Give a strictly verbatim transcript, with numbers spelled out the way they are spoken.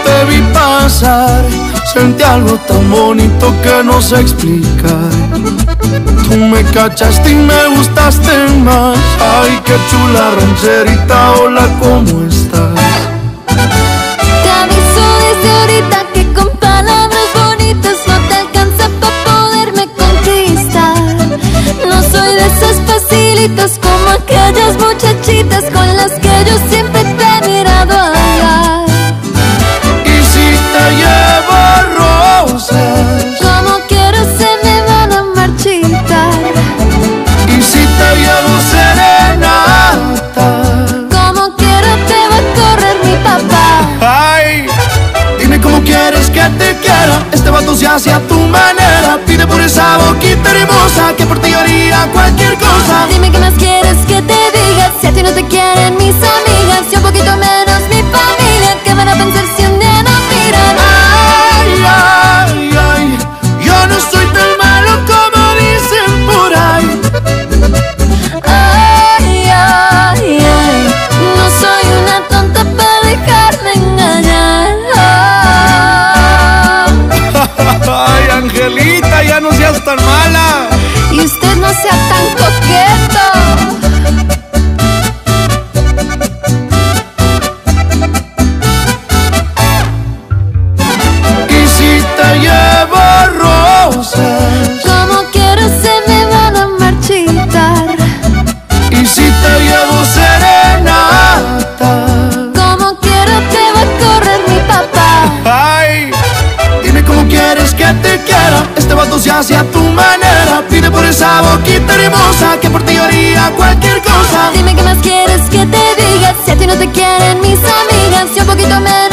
te vi pasar, sentí algo tan bonito que no sé explicar. Tú me cachaste y me gustaste más. Ay, qué chula rancherita, hola, ¿cómo estás? Te aviso desde ahorita que con palabras bonitas no te alcanza para poderme conquistar. No soy de esas facilitas como aquellas muchachitas con las que yo siempre te he mirado hablar. Y si te llevo rosas, Como quiero se me van a marchitar. y si te llevo serenata, Como quiero te va a correr mi papá. ay, dime cómo quieres que te quiera. Este vato se hace a tu manera. Pide por esa boquita hermosa que por ti haría cualquier cosa. Dime qué más quieres que te diga. Si a ti no te quieren mis amigas y un poquito menos mi familia, ¿qué van a pensar si un día no miran? Ay, ay, ay, yo no soy tan malo como dicen por ahí. Ay, ay, ay, no soy una tonta para dejarme engañar. Ay, Angelita, ya no seas tan mala. Y usted no sea tan coqueto. Y si te llevo rosas, Como quiero se me van a marchitar. y si te llevo serenata, Como quiero te va a correr mi papá. ay, dime cómo quieres que te quiera. Este vato se hace a tu manera. Pide por esa boquita hermosa que por ti haría cualquier cosa. Dime qué más quieres que te diga. Si a ti no te quieren mis amigas y un poquito menos